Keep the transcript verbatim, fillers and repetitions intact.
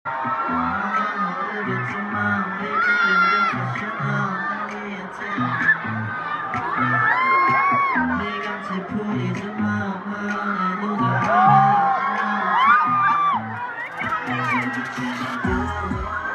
모르겠지만 baby you're professional 날 위해 네 곁에 보이지만 화내도 다 알아